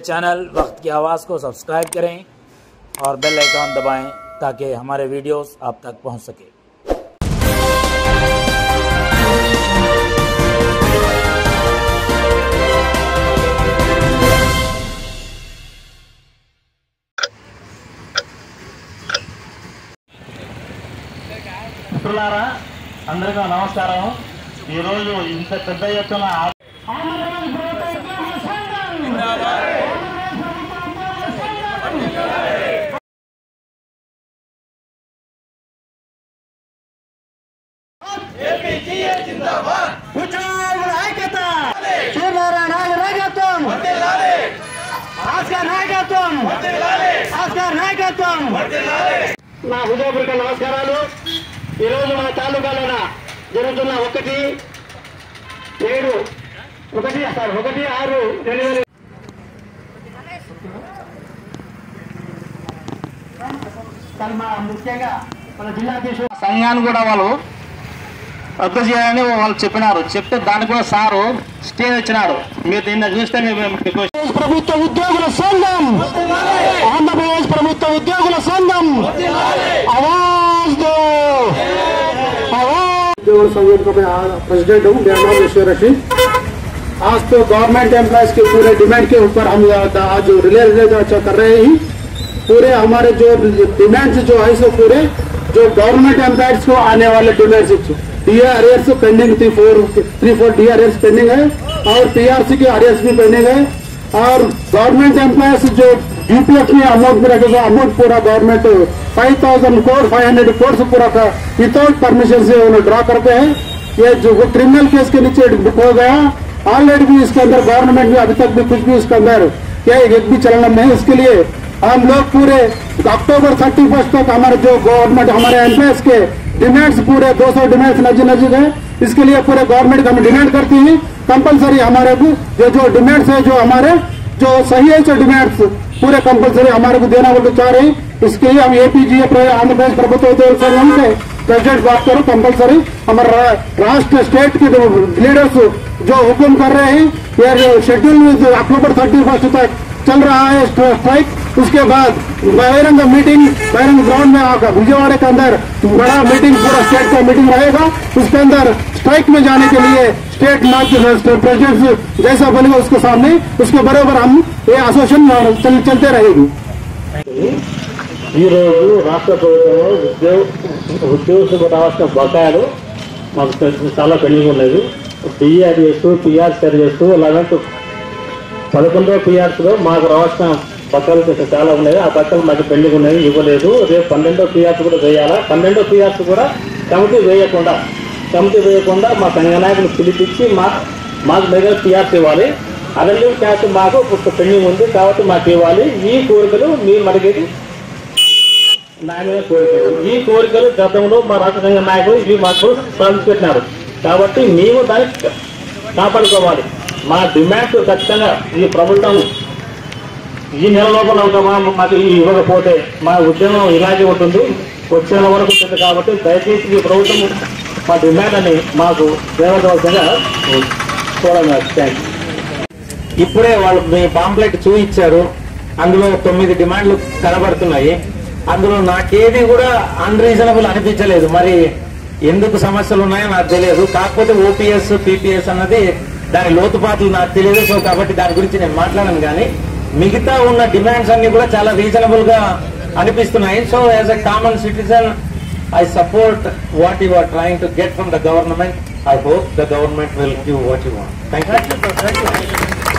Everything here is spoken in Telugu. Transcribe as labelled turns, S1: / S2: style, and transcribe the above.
S1: चैनल वक्त की आवाज़ को सब्सक्राइब करें और बेल आइकॉन दबाएं ताकि हमारे वीडियोस आप तक पहुंच सके।
S2: మిత్రులారా అందరికీ నమస్కారం। ఈరోజు ఇంత పెద్ద ఎత్తున నా హృదయపూర్వక నమస్కారాలు। ఈరోజు మన తాలూకాలోన జరుగుతున్న 1/7/1/6/2020 ముఖ్యంగా మన జిల్లా అధ్యక్షుడు సంఘాన్ని కూడా వాళ్ళు రద్దు చేయాలని వాళ్ళు చెప్పినారు। చెప్తే దానికి కూడా సారు స్టే ఇచ్చినారు। మీరు దీన్ని చూస్తే ప్రభుత్వ ఉద్యోగుల సంఘం, ఆంధ్రప్రదేశ్ ప్రభుత్వ ఉద్యోగుల సంఘం आवाज दो, उद्योग संघ का मैं प्रेसिडेंट हूँ। मेरा नाम ईश्वर रशीद। आज तो गवर्नमेंट एम्प्लॉयज के पूरे डिमांड के ऊपर हम आज रिले कर रहे हैं। पूरे हमारे जो डिमांड्स जो है सो पूरे जो गवर्नमेंट एम्प्लॉयज को आने वाले demands DR arrears pending 3-4 DR arrears pending है और पीआरसी के अरियर्स भी पेंडिंग है। और गवर्नमेंट एम्प्लॉयज जो यूपीएफ में अमाउंट में रखेगा अमाउंट पूरा गवर्नमेंट 5,000 करोड़ 500 करोड़ से पूरा विदाउट परमिशन से उन्हें ड्रा करते हैं। ये जो क्रिमिनल केस के नीचे बुक हो गया ऑलरेडी भी इसके अंदर गवर्नमेंट में अभी तक भी कुछ भी इसके अंदर क्या एक भी चलन नहीं। इसके लिए हम लोग पूरे अक्टूबर 31 तक हमारे जो गवर्नमेंट हमारे एम्प्लॉयज के डिमांड्स पूरे 200 डिमांड्स नजदीक है। इसके लिए पूरे गवर्नमेंट का हम डिमांड करती है कंपलसरी हमारे को जो डिमांड्स है जो हमारे जो सही है जो डिमांड्स पूरे कंपलसरी हमारे को देना बोलते चाह रहे हैं। इसके लिए हम एपीजीए आंध्र प्रदेश प्रभुत्व उद्योग संघ के प्रेसिडेंट बात करो कंपलसरी हमारे राष्ट्र स्टेट के लीडर्स जो हुक्म कर रहे हैं ये शेड्यूल अक्टूबर 31 तक चल रहा है स्ट्राइक। उसके बाद बहिरंग मीटिंग बहिरंग ग्राउंड में आकर विजयवाड़ा के अंदर बड़ा मीटिंग पूरा स्टेट का मीटिंग रहेगा। उसके अंदर स्ट्राइक में जाने के लिए स्टेट प्रेसिडेंट जैसा बनेगा उसके सामने उसके बराबर हम ये एसोसिएशन चलते रहेगी। राष्ट्र ప్రభుత్వం ఉద్యోగులకు రావాల్సిన బకాయిలు మాకు చాలా పెండింగ్ ఉన్నాయి। డిఆర్ చేస్తూ పిఆర్ సరి చేస్తూ 11వ పిఆర్స్లో మాకు రావాల్సిన బకాయిలు చాలా ఉన్నాయి। ఆ బకాయిలు మాకు పెండింగ్ ఉన్నాయి, ఇవ్వలేదు। రేపు 12వ పిఆర్స్ కూడా వేయాలా। 12వ పిఆర్స్ కూడా కమిటీ వేయకుండా మా సంఘ నాయకులు పిలిపించి మాకు దగ్గర పిఆర్స్ ఇవ్వాలి। అదెందుకు క్యాష్ మాకు పెండింగ్ ఉంది కాబట్టి మాకు ఇవ్వాలి। ఈ కోరికలు మీ మరిగేది ఈ కోరికలు గతంలో మా రాష్ట్ర సంఘ నాయకులు ఇవి మాకు ప్రవేశపెట్టినారు కాబట్టి మేము దాన్ని కాపాడుకోవాలి। మా డిమాండ్స్ ఖచ్చితంగా ఈ ప్రభుత్వం ఈ నెల లోపల మాకు ఇవ్వకపోతే మా ఉద్యమం ఇలాగే ఉంటుంది, వచ్చే నెల వరకు ఉంటుంది। కాబట్టి దయచేసి ఈ ప్రభుత్వం మా డిమాండ్ అని మాకు దేవదవలసిందిగా చూడండి।
S3: ఇప్పుడే వాళ్ళు మీ పాంప్లెట్ చూపించారు, అందులో 9 డిమాండ్లు కనబడుతున్నాయి। అందులో నాకేది కూడా అన్రీజనబుల్ అనిపించలేదు। మరి ఎందుకు సమస్యలు ఉన్నాయో నాకు తెలియదు, కాకపోతే ఓపీఎస్ పీపీఎస్ అన్నది దాని లోతుపాట్లు నాకు తెలియదు। సో కాబట్టి దాని గురించి నేను మాట్లాడను, కానీ మిగతా ఉన్న డిమాండ్స్ అన్ని కూడా చాలా రీజనబుల్ గా అనిపిస్తున్నాయి। So as a common citizen I support what you are trying to get from the government. I hope the government will give what you want. Thank you.